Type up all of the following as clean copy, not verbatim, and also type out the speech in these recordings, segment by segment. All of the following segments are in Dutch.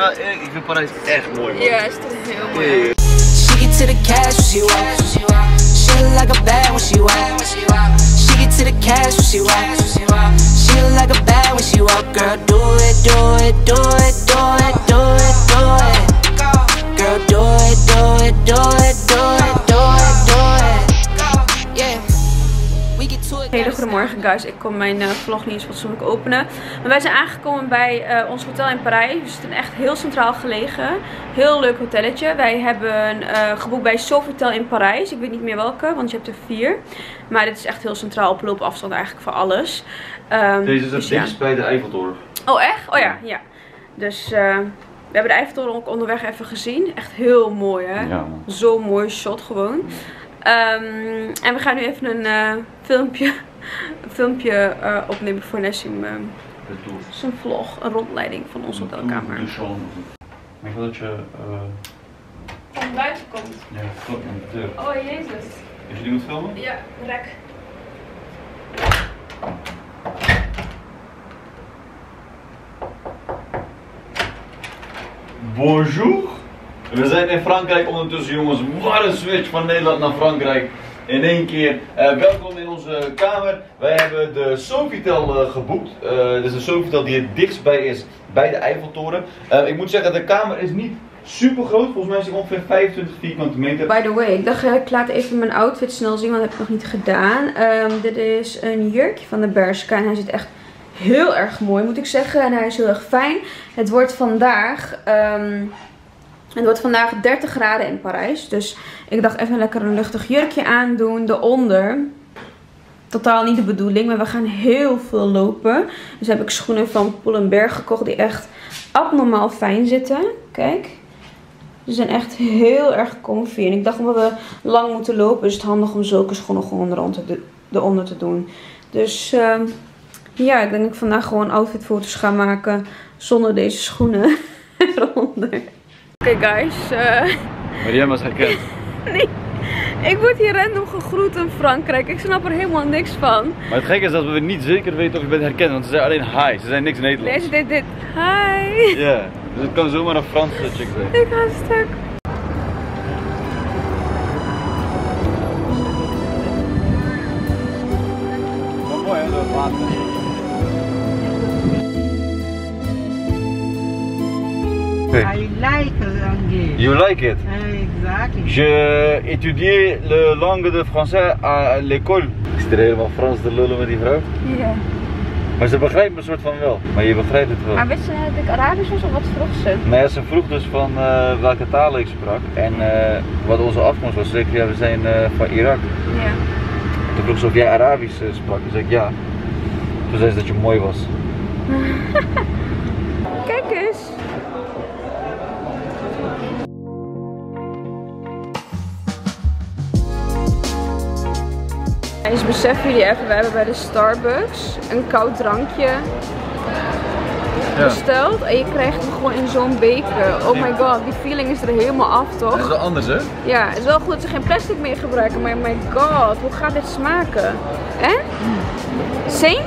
ik vind Parijs echt mooi, man. Ja, is toch heel mooi. She get to the cash when she walk. She look like a bad when she walk. She get to the cash when she walk. She look like a bad when she walk. Girl, do it, do it, do it, do it, do it, do it. Girl, do it, do it, do it, do it, do it, do it. Yeah. We get to it. Hele goedemorgen guys, ik kon mijn vlog niet eens fatsoenlijk openen. Maar wij zijn aangekomen bij ons hotel in Parijs. We zitten echt heel centraal gelegen. Heel leuk hotelletje. Wij hebben geboekt bij Sofitel in Parijs. Ik weet niet meer welke, want je hebt er 4. Maar dit is echt heel centraal op loopafstand eigenlijk voor alles. Deze is het dichtst bij de Eiffeltoren. Oh echt? Oh ja, ja. Dus we hebben de Eiffeltoren ook onderweg even gezien. Echt heel mooi hè. Ja, zo'n mooi shot gewoon. En we gaan nu even een filmpje opnemen voor Nessim. Zijn vlog, een rondleiding van onze hotelkamer. Ik wil dat je van buiten komt. ja, klopt aan de deur. Oh jezus. Is je die moet filmen? Ja, rek. Bonjour! We zijn in Frankrijk ondertussen, jongens. Wat een switch van Nederland naar Frankrijk. In één keer. Welkom in onze kamer. Wij hebben de Sofitel geboekt. Dit is een Sofitel die het dichtst bij is bij de Eiffeltoren. Ik moet zeggen, de kamer is niet super groot. Volgens mij is het ongeveer 25 vierkante meter. By the way, ik dacht ik laat even mijn outfit snel zien, want dat heb ik nog niet gedaan. Dit is een jurkje van de Bershka en hij zit echt heel erg mooi, moet ik zeggen. En hij is heel erg fijn. Het wordt vandaag 30 graden in Parijs. Dus ik dacht even lekker een luchtig jurkje aandoen. Daaronder. Totaal niet de bedoeling. Maar we gaan heel veel lopen. Dus heb ik schoenen van Pull&Bear gekocht. Die echt abnormaal fijn zitten. Kijk. Ze zijn echt heel erg comfy. En ik dacht omdat we lang moeten lopen. Is het handig om zulke schoenen gewoon eronder te doen. Dus ja, ik denk dat ik vandaag gewoon outfitfoto's ga maken. Zonder deze schoenen eronder. Oké guys. Maar jij was herkend. Nee, ik word hier random gegroet in Frankrijk. Ik snap er helemaal niks van. Maar het gekke is dat we niet zeker weten of je bent herkend, want ze zijn alleen hi, ze zijn niks Nederlands. Nee, ze deed dit. Hi. Ja, dus het kan zomaar een Franse chick zijn. Ik ga stuk. Wel mooi hè, dat water. I like l'anglais. You like it? Exactly. Je étudie le langue de français à l'école. Ik zit er helemaal Frans te lullen met die vrouw. Ja. Maar ze begrijpt me soort van wel. Maar je begrijpt het wel. Maar wist ze dat ik Arabisch was of wat vroeg ze? Nou ja, ze vroeg dus van welke talen ik sprak. En wat onze afkomst was. Ze zei, ja, we zijn van Irak. Ja. Toen vroeg ze of jij Arabisch sprak. Toen zei ik ja. Toen zei ze dat je mooi was. Kijk eens. Eens beseffen jullie even, we hebben bij de Starbucks een koud drankje besteld. En je krijgt hem gewoon in zo'n beker. Oh my god, die feeling is er helemaal af toch? Dat is wel anders hè? Ja, het is wel goed dat ze geen plastic meer gebruiken, maar my god, hoe gaat dit smaken? Hè? Zing?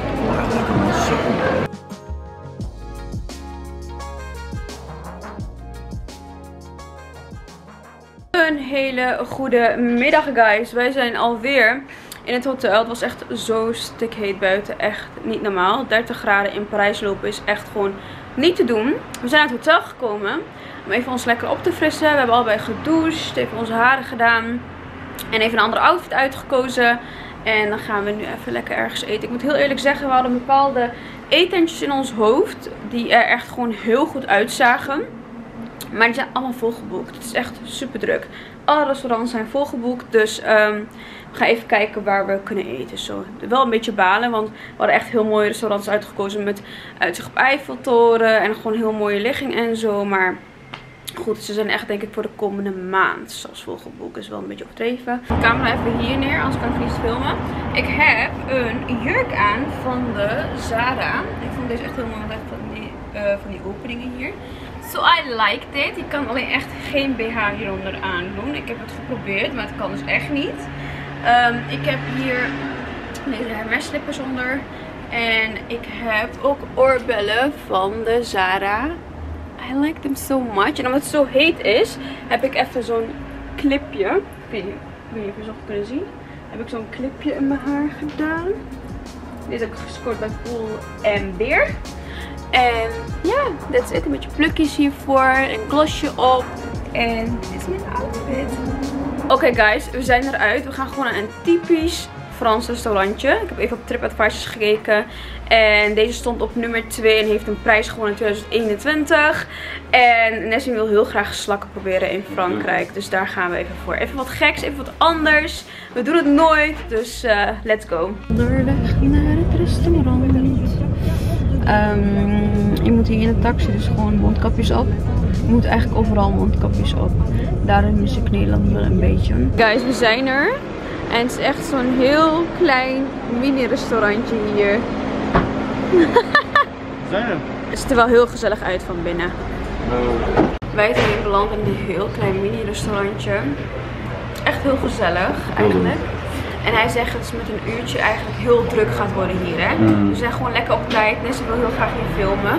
Een hele goede middag guys. Wij zijn alweer in het hotel. Het was echt zo stikheet buiten. Echt niet normaal. 30 graden in Parijs lopen is echt gewoon niet te doen. We zijn uit het hotel gekomen om even ons lekker op te frissen. We hebben allebei gedoucht. Even onze haren gedaan. En even een andere outfit uitgekozen. En dan gaan we nu even lekker ergens eten. Ik moet heel eerlijk zeggen, we hadden bepaalde etentjes in ons hoofd. Die er echt gewoon heel goed uitzagen. Maar die zijn allemaal volgeboekt. Het is echt super druk. Alle restaurants zijn volgeboekt. Dus we gaan even kijken waar we kunnen eten. Zo. Wel een beetje balen. Want we hadden echt heel mooie restaurants uitgekozen. Met uitzicht op Eiffeltoren. En gewoon heel mooie ligging en zo. Maar goed, ze zijn echt denk ik voor de komende maand zelfs volgeboekt. Dus wel een beetje overdreven. De camera even hier neer. Anders kan ik niet filmen. Ik heb een jurk aan van de Zara. Ik vond deze echt heel mooi. Want van die openingen hier. So I like dit. Je kan alleen echt geen BH hieronder aandoen. Ik heb het geprobeerd, maar het kan dus echt niet. Ik heb hier deze hermesslippers onder. En ik heb ook oorbellen van de Zara. I like them so much. En omdat het zo heet is, heb ik even zo'n clipje. Ik weet niet of je zo kunnen zien. Heb ik zo'n clipje in mijn haar gedaan. Deze heb ik gescoord bij Poel en Beer. En ja, that's it. Een beetje plukjes hiervoor. Een glossje op. En dit is mijn outfit. Oké guys, we zijn eruit. We gaan gewoon naar een typisch Frans restaurantje. Ik heb even op TripAdvisor gekeken. En deze stond op nummer 2 en heeft een prijs gewonnen in 2021. En Nessim wil heel graag slakken proberen in Frankrijk. Dus daar gaan we even voor. Even wat geks, even wat anders. We doen het nooit, dus let's go. Onderweg naar het restaurant. Je moet hier in de taxi dus gewoon mondkapjes op. Je moet eigenlijk overal mondkapjes op. Daarom mis ik Nederland wel een beetje. Guys, we zijn er. En het is echt zo'n heel klein mini restaurantje hier. Zijn er? Het ziet er wel heel gezellig uit van binnen. Wij zijn hier beland in een heel klein mini restaurantje. Echt heel gezellig eigenlijk. En hij zegt dat het met een uurtje eigenlijk heel druk gaat worden hier, hè. Dus we zijn gewoon lekker op tijd. Nessim wil heel graag hier filmen.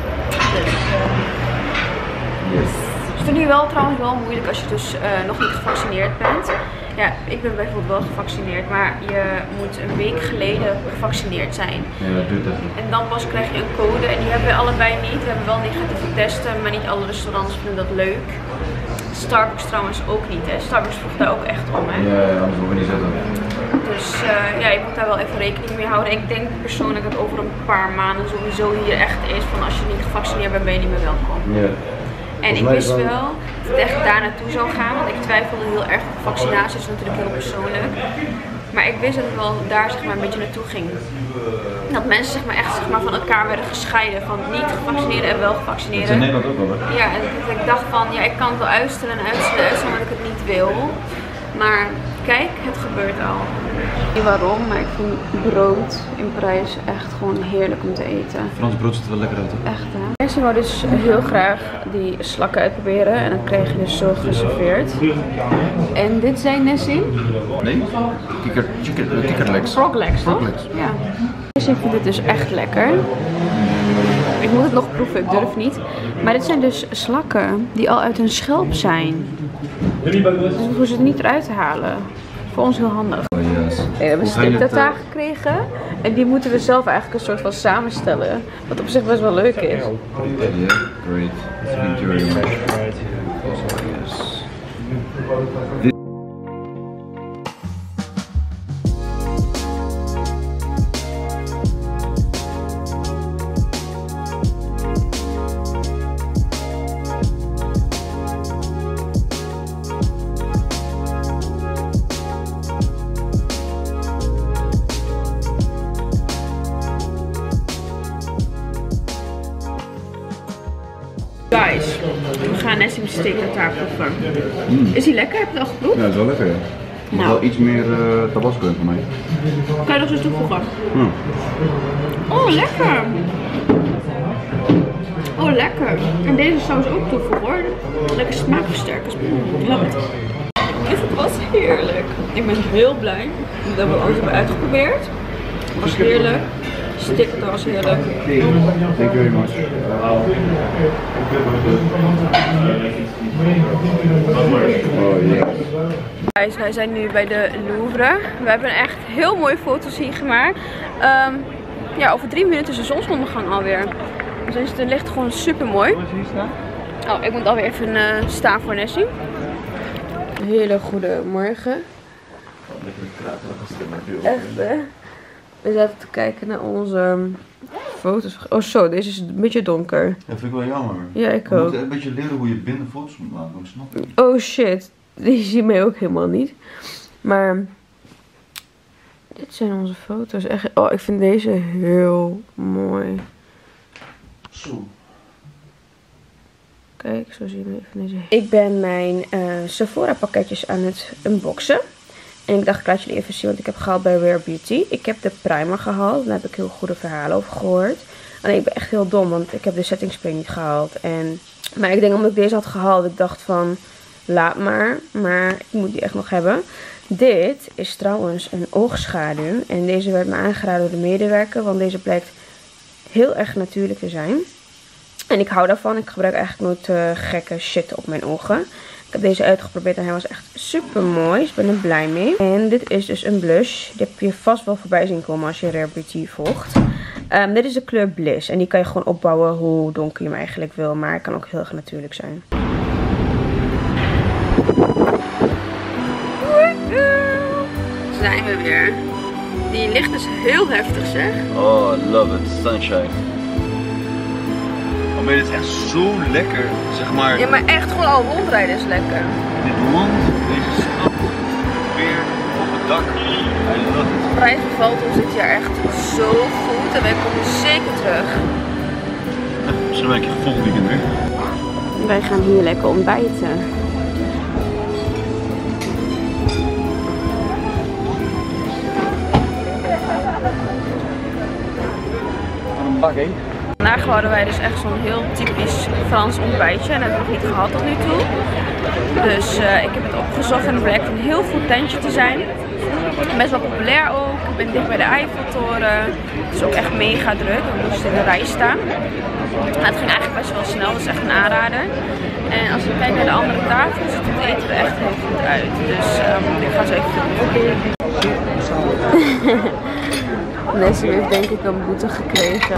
Dus ik vind het nu wel trouwens wel moeilijk als je dus nog niet gevaccineerd bent. Ja, ik ben bijvoorbeeld wel gevaccineerd, maar je moet een week geleden gevaccineerd zijn. Ja, dat duurt even. En dan pas krijg je een code en die hebben we allebei niet. We hebben wel negatieve testen, maar niet alle restaurants vinden dat leuk. Starbucks trouwens ook niet, hè. Starbucks vroeg daar ook echt om, hè. Ja, anders mogen we niet zetten. Dus ja, je moet daar wel even rekening mee houden. Ik denk persoonlijk dat over een paar maanden sowieso hier echt is van als je niet gevaccineerd bent, ben je niet meer welkom. Ja. En ik wist wel dat het echt daar naartoe zou gaan, want ik twijfelde heel erg. Vaccinatie is natuurlijk heel persoonlijk. Maar ik wist dat het wel daar zeg maar een beetje naartoe ging. Dat mensen zeg maar echt zeg maar, van elkaar werden gescheiden. Van niet gevaccineerden en wel gevaccineerden. Dat is in Nederland ook wel, hè? Ja, en dat ik dacht van ja, ik kan het wel uitstellen en uitstellen, omdat ik het niet wil. Maar kijk, het gebeurt al. Niet waarom, maar ik vind brood in Parijs echt gewoon heerlijk om te eten. Frans brood ziet er wel lekker uit, hè? Echt hè. Nessim wou dus heel graag die slakken uitproberen en dan kreeg je dus zo geserveerd. En dit zijn Nessim? Nee? Kikkerlegs. Frog legs, toch? Frog legs. Ja. Nessim vindt het dus echt lekker. Ik moet het nog proeven, ik durf niet. Maar dit zijn dus slakken die al uit een schelp zijn. Dus we hoeven ze het niet eruit te halen. Voor ons heel handig. Oh yes. We hebben stick tartare gekregen. En die moeten we zelf eigenlijk een soort van samenstellen. Wat op zich best wel leuk is. Yeah, great. Thank you very much. Oh yes. Guys, we gaan Nessim steak tartare proeven. Is die lekker? Heb je het al geproefd? Ja, dat is wel lekker, ja. Nog wel iets meer tabasco in voor mij. Kan je nog eens toevoegen? Oh, lekker! Oh, lekker! En deze saus ook toevoegen hoor. Lekker smaakversterkers. Love it. Dus het was heerlijk. Ik ben heel blij dat we alles hebben uitgeprobeerd. Het was heerlijk. Stick tartare was heerlijk. Thank you very much. Oh yeah. Guys, wij zijn nu bij de Louvre. We hebben echt heel mooie foto's hier gemaakt. Ja, over 3 minuten is de zonsondergang alweer. Dus het ligt gewoon super mooi. Oh, ik moet alweer even staan voor Nessim. Een hele goede morgen. Echt hè? We zaten te kijken naar onze foto's. Oh zo, deze is een beetje donker. Dat vind ik wel jammer. Ja, ik Je ook. moet een beetje leren hoe je binnen foto's moet maken, ik snap het. Oh shit, die zie je mij ook helemaal niet. Maar dit zijn onze foto's. Echt, oh, ik vind deze heel mooi. Zo. Kijk, zo zie je even deze. Ik ben mijn Sephora pakketjes aan het unboxen. En ik dacht, ik laat jullie even zien wat ik heb gehaald bij Rare Beauty. Ik heb de primer gehaald. Daar heb ik heel goede verhalen over gehoord. Alleen ik ben echt heel dom, want ik heb de setting spray niet gehaald. Maar ik denk omdat ik deze had gehaald, ik dacht van, laat maar. Maar ik moet die echt nog hebben. Dit is trouwens een oogschaduw. En deze werd me aangeraden door de medewerker, want deze blijkt heel erg natuurlijk te zijn. En ik hou daarvan. Ik gebruik eigenlijk nooit gekke shit op mijn ogen. Ik heb deze uitgeprobeerd en hij was echt super mooi. Dus ik ben er blij mee. En dit is dus een blush. Die heb je vast wel voorbij zien komen als je Rare Beauty volgt. Dit is de kleur Bliss. En die kan je gewoon opbouwen hoe donker je hem eigenlijk wil. Maar het kan ook heel erg natuurlijk zijn. Zijn we weer. Die licht is heel heftig, zeg. Oh, I love it. Sunshine. Oh, maar dit is echt zo lekker, zeg maar. Ja, maar echt gewoon al rondrijden is lekker. Dit land, deze stad, weer op het dak. I love it. Prijsbevaltel zit hier echt zo goed en wij komen zeker terug. Misschien ben ik je volgende weekend weer. Wij gaan hier lekker ontbijten. Een bak, hè? Vandaag hadden wij dus echt zo'n heel typisch Frans ontbijtje en dat heb ik nog niet gehad tot nu toe. Dus ik heb het opgezocht en het blijkt een heel goed tentje te zijn. Best wel populair ook. Ik ben dicht bij de Eiffeltoren. Het is ook echt mega druk. We moesten in de rij staan. Maar het ging eigenlijk best wel snel. Dat is echt een aanrader. En als je kijkt naar de andere tafel, ziet het eten er echt heel goed uit. Dus ik ga zo even filmen. Nessie heeft denk ik een boete gekregen.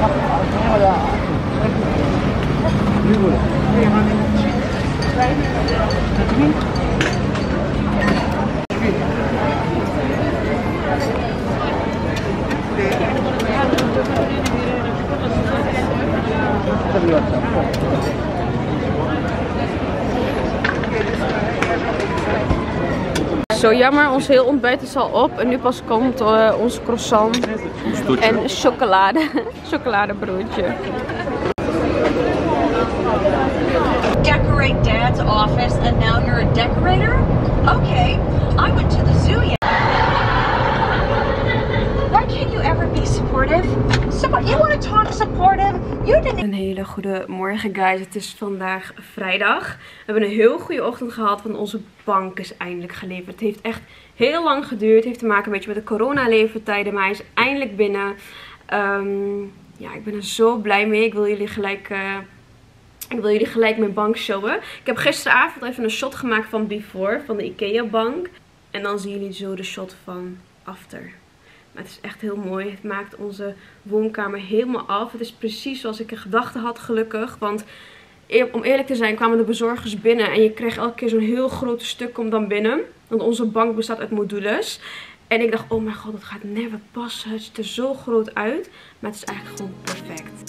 Zo jammer, ons heel ontbijt is al op en nu pas komt ons croissant en chocoladebroodje. Decorate Dad's office and now you're a decorator? Okay, I went to the zoo yesterday. Why can't you ever be supportive? You want to talk supportive? You didn't. Een hele goede morgen, guys. Het is vandaag vrijdag. We hebben een heel goede ochtend gehad, want onze bank is eindelijk geleverd. Het heeft echt heel lang geduurd. Het heeft te maken een beetje met de corona-levertijden, maar hij is eindelijk binnen. Ja, ik ben er zo blij mee. Ik wil jullie gelijk mijn bank showen. Ik heb gisteravond even een shot gemaakt van before, van de Ikea bank. En dan zien jullie zo de shot van after. Maar het is echt heel mooi. Het maakt onze woonkamer helemaal af. Het is precies zoals ik in gedachten had, gelukkig. Want om eerlijk te zijn kwamen de bezorgers binnen. En je kreeg elke keer zo'n heel groot stuk komt dan binnen. Want onze bank bestaat uit modules. En ik dacht, oh mijn god, dat gaat never passen. Het ziet er zo groot uit. Maar het is eigenlijk gewoon perfect.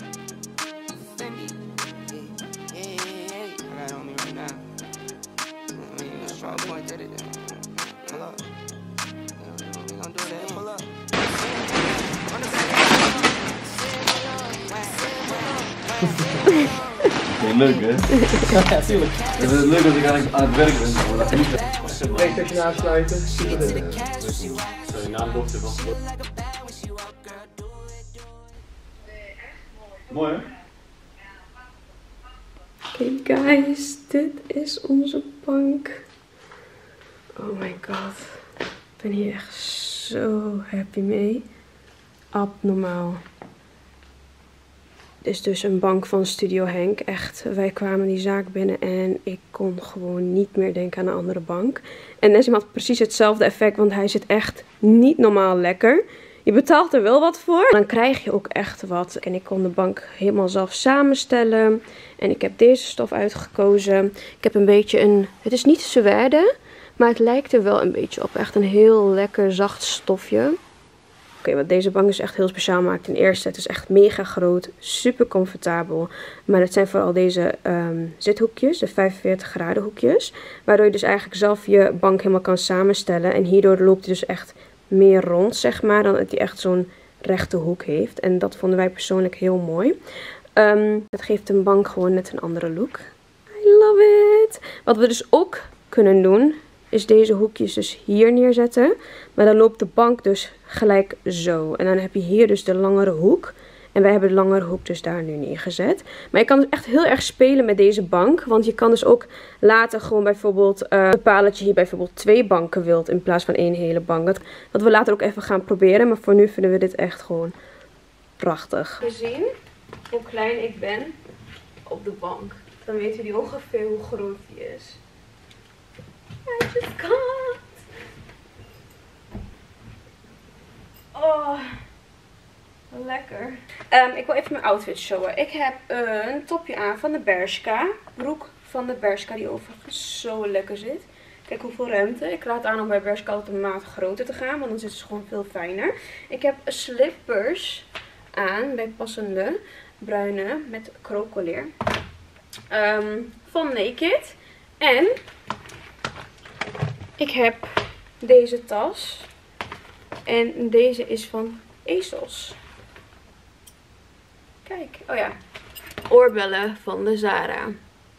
Leuk, hè? Ja, tuurlijk. Het is leuk dat ik aan het werk ben. PlayStation aansluiten. Sorry, na de dochter was het. Mooi, hè? Oké, guys, dit is onze bank. Oh my god. Ik ben hier echt zo happy mee. Abnormaal. Dit is dus een bank van Studio Henk. Echt, wij kwamen die zaak binnen en ik kon gewoon niet meer denken aan een andere bank. En Nessie had precies hetzelfde effect, want hij zit echt niet normaal lekker. Je betaalt er wel wat voor. Dan krijg je ook echt wat. En ik kon de bank helemaal zelf samenstellen. En ik heb deze stof uitgekozen. Ik heb een beetje een... Het is niet suède, maar het lijkt er wel een beetje op. Echt een heel lekker zacht stofje. Oké, wat deze bank is echt heel speciaal maakt. Ten eerste, het is echt mega groot. Super comfortabel. Maar het zijn vooral deze zithoekjes. De 45 graden hoekjes. Waardoor je dus eigenlijk zelf je bank helemaal kan samenstellen. En hierdoor loopt hij dus echt meer rond, zeg maar. Dan dat hij echt zo'n rechte hoek heeft. En dat vonden wij persoonlijk heel mooi. Het geeft een bank gewoon net een andere look. I love it! Wat we dus ook kunnen doen, is deze hoekjes dus hier neerzetten. Maar dan loopt de bank dus gelijk zo. En dan heb je hier dus de langere hoek. En wij hebben de langere hoek dus daar nu neergezet. Maar je kan dus echt heel erg spelen met deze bank. Want je kan dus ook later gewoon bijvoorbeeld bepalen dat je hier bijvoorbeeld 2 banken wilt in plaats van 1 hele bank. Dat we later ook even gaan proberen. Maar voor nu vinden we dit echt gewoon prachtig. Gezien hoe klein ik ben. op de bank. Dan weten jullie ongeveer hoe groot die is. I just can't. Oh, lekker. Ik wil even mijn outfit showen. Ik heb een topje aan van de Bershka. Broek van de Bershka die overigens zo lekker zit. Kijk hoeveel ruimte. Ik raad aan om bij Bershka altijd een maat groter te gaan. Want dan zitten ze gewoon veel fijner. Ik heb slippers aan bij passende. Bruine met krokelleer. Van Naked. En ik heb deze tas. En deze is van ASOS. Kijk. Oh ja. Oorbellen van de Zara.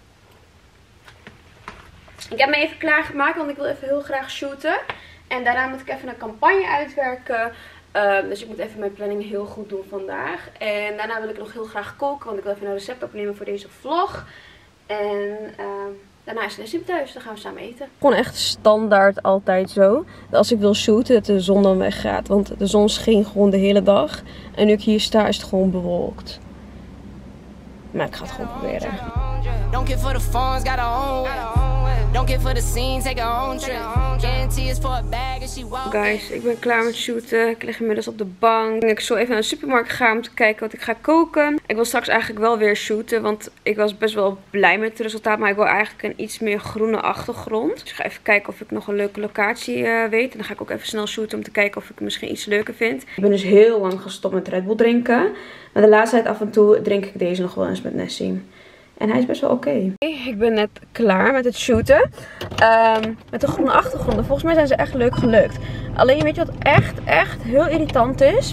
Ik heb me even klaargemaakt, want ik wil even heel graag shooten. En daarna moet ik even een campagne uitwerken. Dus ik moet even mijn planning heel goed doen vandaag. En daarna wil ik nog heel graag koken, want ik wil even een recept opnemen voor deze vlog. En daarna is Nessim thuis, dan gaan we samen eten. Gewoon echt standaard altijd zo. Als ik wil shooten, dat de zon dan weggaat. Want de zon scheen gewoon de hele dag. En nu ik hier sta, is het gewoon bewolkt. Maar ik ga het gewoon proberen. Don't get for the phones, got her own way. Don't get for the scene, take her own trip. Guarantee is for a bag and she walk. Guys, ik ben klaar met shooten. Ik lig inmiddels op de bank. Ik zal even naar de supermarkt gaan om te kijken wat ik ga koken. Ik wil straks eigenlijk wel weer shooten, want ik was best wel blij met het resultaat. Maar ik wil eigenlijk een iets meer groene achtergrond. Dus ik ga even kijken of ik nog een leuke locatie weet. En dan ga ik ook even snel shooten om te kijken of ik het misschien iets leuker vind. Ik ben dus heel lang gestopt met Red Bull drinken. Maar de laatste tijd af en toe drink ik deze nog wel eens met Nessim. En hij is best wel oké. Ik ben net klaar met het shooten. Met de groene achtergronden. Volgens mij zijn ze echt leuk gelukt. Alleen weet je wat echt heel irritant is?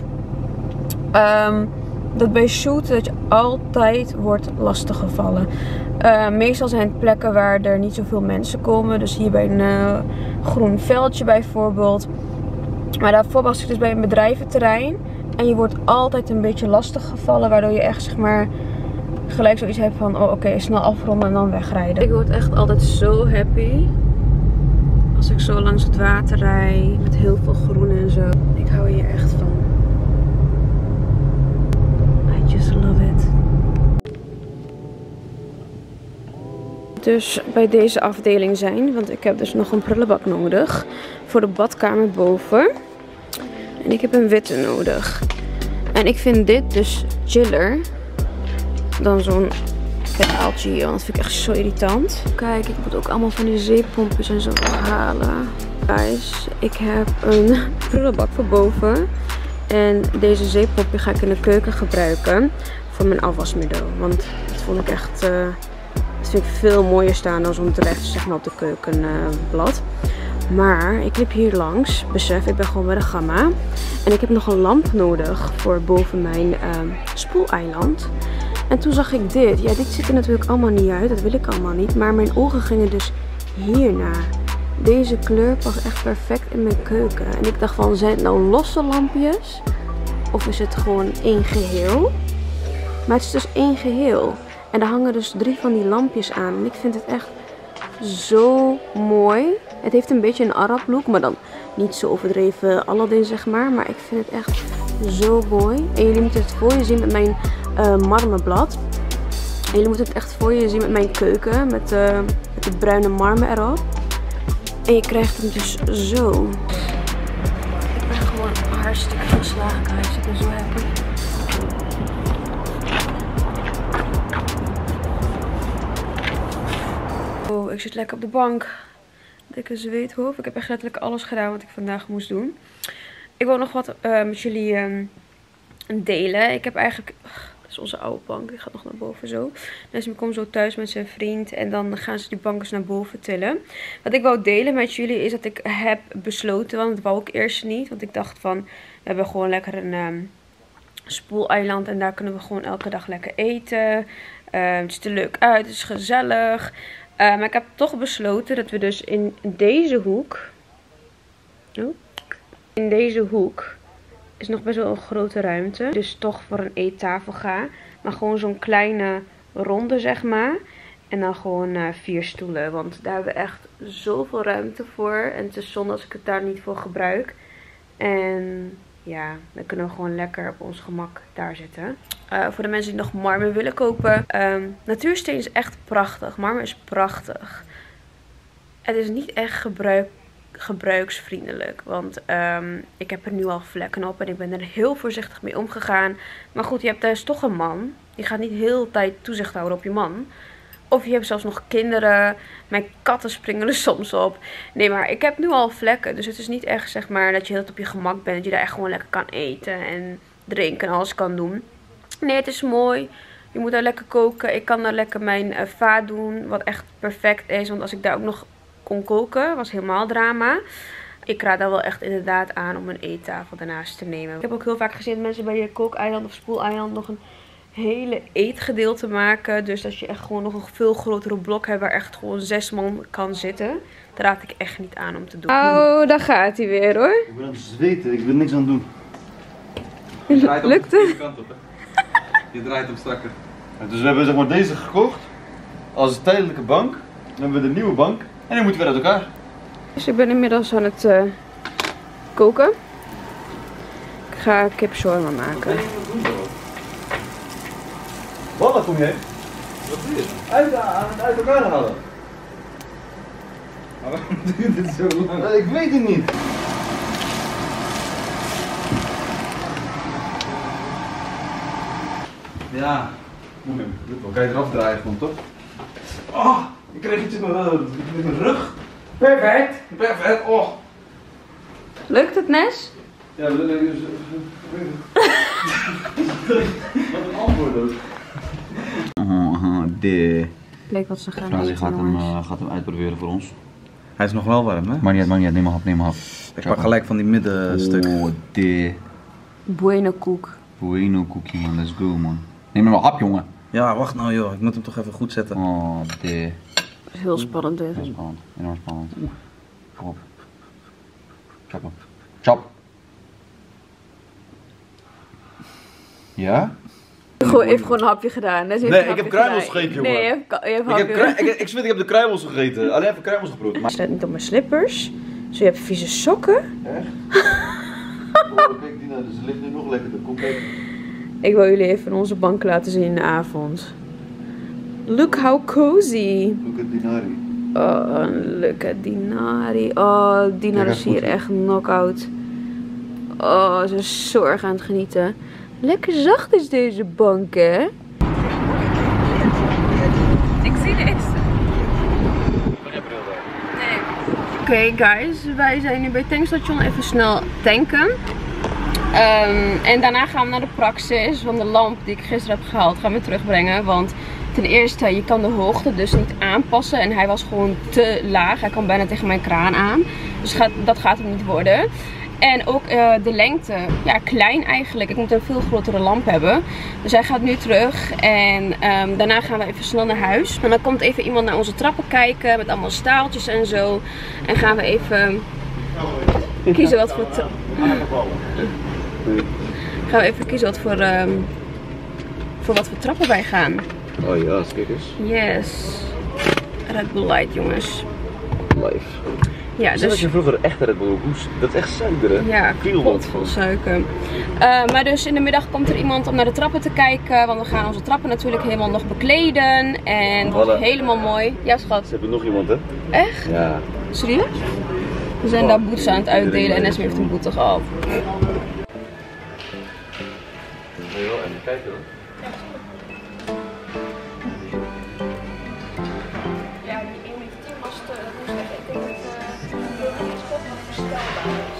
Dat bij shooten dat je altijd wordt lastiggevallen. Meestal zijn het plekken waar er niet zoveel mensen komen. Dus hier bij een groen veldje bijvoorbeeld. Maar daarvoor was ik dus bij een bedrijventerrein. En je wordt altijd een beetje lastiggevallen. Waardoor je echt zeg maar gelijk zoiets hebt van, oh oké, snel afronden en dan wegrijden. Ik word echt altijd zo happy als ik zo langs het water rijd met heel veel groen en zo. Ik hou hier echt van. I just love it. Dus bij deze afdeling zijn, want ik heb dus nog een prullenbak nodig voor de badkamer boven. En ik heb een witte nodig. En ik vind dit dus chiller dan zo'n pedaaltje hier, want dat vind ik echt zo irritant. Kijk, ik moet ook allemaal van die zeepompjes en zo halen. Guys, ik heb een prullenbak voor boven. En deze zeepompje ga ik in de keuken gebruiken voor mijn afwasmiddel. Want dat vond ik echt, dat vind ik veel mooier staan dan zo'n dreft zeg maar op de keukenblad. Maar ik liep hier langs, besef, ik ben gewoon bij de Gamma. En ik heb nog een lamp nodig voor boven mijn spoeleiland. En toen zag ik dit. Ja, dit ziet er natuurlijk allemaal niet uit. Dat wil ik allemaal niet. Maar mijn ogen gingen dus hierna. Deze kleur past echt perfect in mijn keuken. En ik dacht van, zijn het nou losse lampjes? Of is het gewoon één geheel? Maar het is dus één geheel. En daar hangen dus 3 van die lampjes aan. En ik vind het echt zo mooi. Het heeft een beetje een Arab look. Maar dan niet zo overdreven Aladdin zeg maar. Maar ik vind het echt zo mooi. En jullie moeten het voor je zien met mijn marmerblad. En jullie moeten het echt voor je zien met mijn keuken. Met het bruine marmer erop. En je krijgt hem dus zo. Ik ben gewoon hartstikke geslagen, guys. Ik ben zo happy. Oh, ik zit lekker op de bank. Dikke zweethoofd. Ik heb echt letterlijk alles gedaan wat ik vandaag moest doen. Ik wil nog wat met jullie delen. Ik heb eigenlijk... Dat is onze oude bank. Die gaat nog naar boven zo. Dus ik kom zo thuis met zijn vriend. En dan gaan ze die bank eens naar boven tillen. Wat ik wou delen met jullie is dat ik heb besloten. Want dat wou ik eerst niet. Want ik dacht van... We hebben gewoon lekker een spoeleiland. En daar kunnen we gewoon elke dag lekker eten. Het ziet er leuk uit. Het is gezellig. Maar ik heb toch besloten dat we dus in deze hoek... In deze hoek is nog best wel een grote ruimte. Dus toch voor een eettafel ga. Maar gewoon zo'n kleine ronde zeg maar. En dan gewoon 4 stoelen. Want daar hebben we echt zoveel ruimte voor. En het is zonde als ik het daar niet voor gebruik. En ja, dan kunnen we gewoon lekker op ons gemak daar zitten. Voor de mensen die nog marmer willen kopen. Natuursteen is echt prachtig. Marmer is prachtig. Het is niet echt gebruiksvriendelijk. Want ik heb er nu al vlekken op en ik ben er heel voorzichtig mee omgegaan. Maar goed, je hebt thuis toch een man. Je gaat niet heel de hele tijd toezicht houden op je man. Of je hebt zelfs nog kinderen. Mijn katten springen er soms op. Nee, maar ik heb nu al vlekken. Dus het is niet echt zeg maar dat je heel op je gemak bent. Dat je daar echt gewoon lekker kan eten en drinken en alles kan doen. Nee, het is mooi. Je moet daar lekker koken. Ik kan daar lekker mijn vaat doen. Wat echt perfect is. Want als ik daar ook nog kon koken, was helemaal drama. Ik raad daar wel echt inderdaad aan om een eettafel daarnaast te nemen. Ik heb ook heel vaak gezien dat mensen bij je kookeiland of spoeleiland nog een hele eetgedeelte maken. Dus dat je echt gewoon nog een veel grotere blok hebt waar echt gewoon 6 man kan zitten. Daar raad ik echt niet aan om te doen. Oh, daar gaat hij weer hoor. Ik ben aan het zweten, ik wil niks aan doen. Lukt het? Je draait hem strakker. Dus we hebben zeg maar deze gekocht als tijdelijke bank. Dan hebben we de nieuwe bank en die moeten weer uit elkaar. Dus ik ben inmiddels aan het koken. Ik ga kipshawarma maken. Wallah, kom je heen? Wat doe je? Uit elkaar halen. Maar waarom doe je dit zo lang? Ik weet het niet. Ja. Moeilijk. Kan je eraf draaien gewoon, toch? Oh, ik kreeg iets in mijn rug. Perfect. Perfect. Oh. Lukt het, Nes? Ja, we willen dus... Wat een antwoord ook. Leek wat ze gaan Frazi gaat hem uitproberen voor ons. Hij is nog wel warm, hè? Maar niet, neem maar hap, neem maar hap. Ik pak gelijk van die middenstuk. Oh, de Bueno koek. bueno cookie man, let's go man. Neem maar een hap jongen. Ja, wacht nou joh, ik moet hem toch even goed zetten. Oh, de. Dat is heel spannend dit. Heel spannend, enorm spannend. Kom op. Chop hem. Chop. Ja? Heeft gewoon een hapje gedaan. Nes heeft Nee, een ik heb hapje kruimels gedaan. gegeten, jongen. Nee, je hebt hapje. Ik zweer, ik heb de kruimels gegeten. Alleen even kruimels geproefd. Ik zit niet op mijn slippers. Dus je hebt vieze sokken. Echt? Oh, kijk Dina, dus het ligt nu nog lekkerder. Kom kijken. Ik wil jullie even onze bank laten zien in de avond. Look how cozy. Look at Dinari. Oh, look at Dinari. Oh, Dinari is hier echt knock-out. Oh, ze is zo erg aan het genieten. Lekker zacht is deze bank, hè? Ik zie niks. Nee. Oké, guys. Wij zijn nu bij het tankstation even snel tanken. En daarna gaan we naar de praxis. Want de lamp die ik gisteren heb gehaald gaan we terugbrengen. Want ten eerste, je kan de hoogte dus niet aanpassen. En hij was gewoon te laag. Hij kan bijna tegen mijn kraan aan. Dus dat gaat hem niet worden. En ook de lengte, ja, klein eigenlijk. Ik moet een veel grotere lamp hebben. Dus hij gaat nu terug. En daarna gaan we even snel naar huis. En dan komt even iemand naar onze trappen kijken. Met allemaal staaltjes en zo. En gaan we even kiezen wat voor... Gaan we even kiezen voor wat voor trappen wij gaan. Oh ja, kijk eens. Yes. Red Bull Light, jongens. Live. Ja, Dus dus... dat je vroeger echt Red Bull hoest. Dat is echt suiker, hè? Ja, kapot vol suiker. Maar dus in de middag komt er iemand om naar de trappen te kijken. Want we gaan onze trappen natuurlijk helemaal nog bekleden. En het wordt helemaal mooi. Ja, schat. Ze hebben nog iemand, hè? Echt? Ja. Serieus? We zijn daar boetes aan het uitdelen en Nesme heeft een boete gehad. Wil je wel even kijken, hoor? Ja, die 1,10 meter was te... Ik moet zeggen, ik denk dat het spot wat verstelbaar is.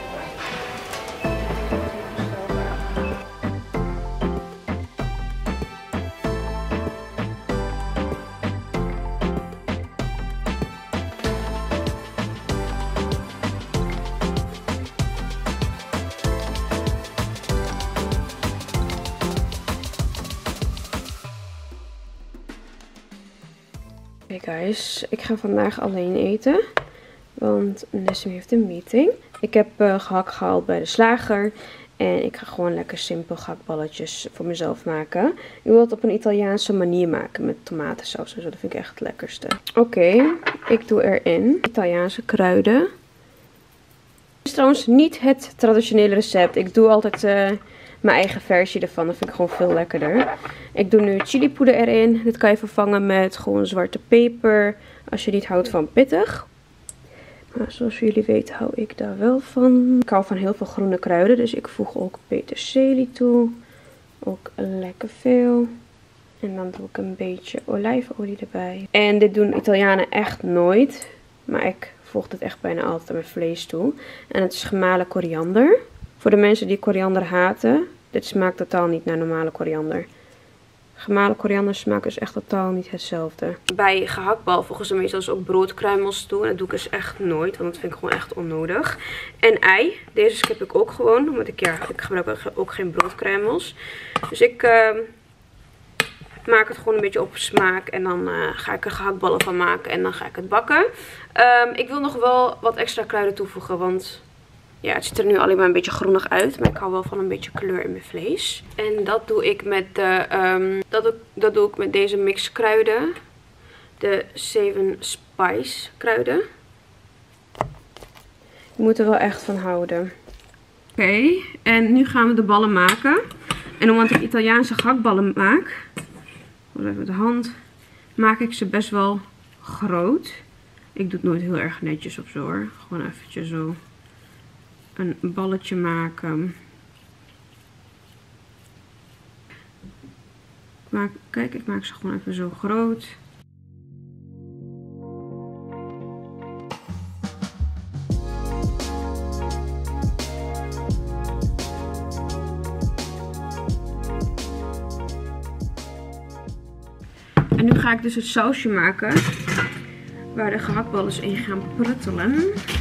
Hey guys, ik ga vandaag alleen eten, want Nesme heeft een meeting. Ik heb gehakt gehaald bij de slager en ik ga gewoon lekker simpel gehaktballetjes voor mezelf maken. Ik wil het op een Italiaanse manier maken met tomatensaus en zo, dat vind ik echt het lekkerste. Oké, ik doe erin Italiaanse kruiden. Het is trouwens niet het traditionele recept. Ik doe altijd mijn eigen versie ervan. Dat vind ik gewoon veel lekkerder. Ik doe nu chilipoeder erin. Dit kan je vervangen met gewoon zwarte peper. Als je niet houdt van pittig. Maar zoals jullie weten hou ik daar wel van. Ik hou van heel veel groene kruiden. Dus ik voeg ook peterselie toe. Ook lekker veel. En dan doe ik een beetje olijfolie erbij. En dit doen Italianen echt nooit. Maar ik voeg het echt bijna altijd aan mijn vlees toe. En het is gemalen koriander. Voor de mensen die koriander haten. Dit smaakt totaal niet naar normale koriander. Gemalen koriander smaak is echt totaal niet hetzelfde. Bij gehaktbal voegen ze meestal dus ook broodkruimels toe. En dat doe ik dus echt nooit. Want dat vind ik gewoon echt onnodig. En ei. Deze skip ik ook gewoon. Omdat ik gebruik ook geen broodkruimels. Dus ik maak het gewoon een beetje op smaak. En dan ga ik er gehaktballen van maken. En dan ga ik het bakken. Ik wil nog wel wat extra kruiden toevoegen. Want ja, het ziet er nu alleen maar een beetje groenig uit. Maar ik hou wel van een beetje kleur in mijn vlees. En dat doe ik met dat doe ik met deze mix kruiden. De 7 Spice kruiden. Je moet er wel echt van houden. Oké, en nu gaan we de ballen maken. En omdat ik Italiaanse gehaktballen maak, even met de hand, maak ik ze best wel groot. Ik doe het nooit heel erg netjes of zo hoor. Gewoon eventjes zo een balletje maken. Kijk, ik maak ze gewoon even zo groot. En nu ga ik dus het sausje maken waar de gehaktballen in gaan pruttelen.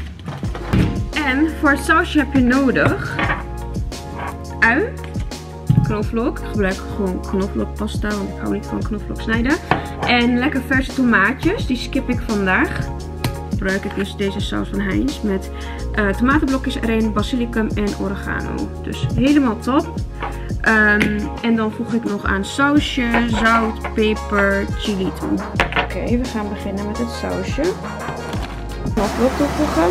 En voor het sausje heb je nodig ui, knoflook. Ik gebruik gewoon knoflookpasta, want ik hou niet van knoflook snijden. En lekker verse tomaatjes, die skip ik vandaag. Gebruik ik dus deze saus van Heinz met tomatenblokjes erin, basilicum en oregano. Dus helemaal top. En dan voeg ik nog aan sausje, zout, peper, chili toe. Oké, we gaan beginnen met het sausje. Knoflook toevoegen.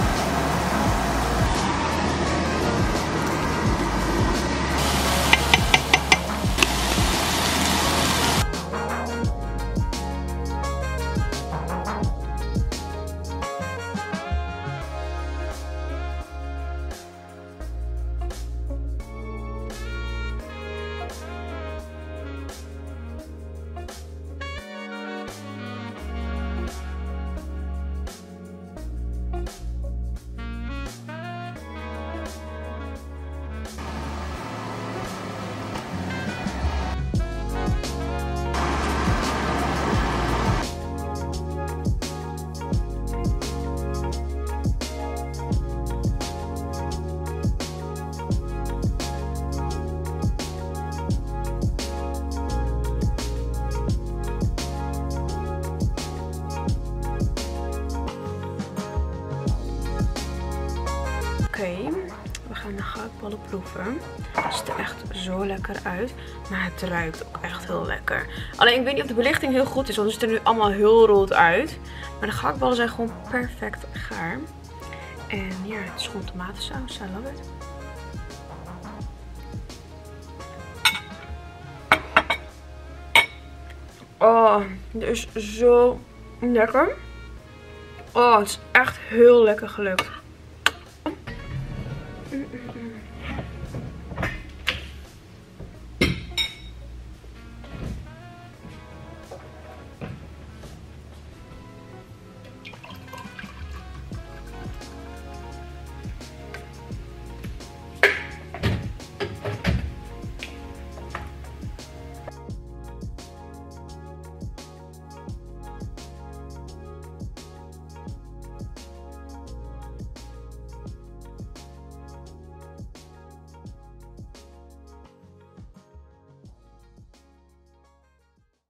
Oké, we gaan de gehaktballen proeven. Het ziet er echt zo lekker uit. Maar het ruikt ook echt heel lekker. Alleen ik weet niet of de belichting heel goed is. Want het ziet er nu allemaal heel rood uit. Maar de gehaktballen zijn gewoon perfect gaar. En ja, het is gewoon tomatensaus. I love it. Oh, dit is zo lekker. Oh, het is echt heel lekker gelukt.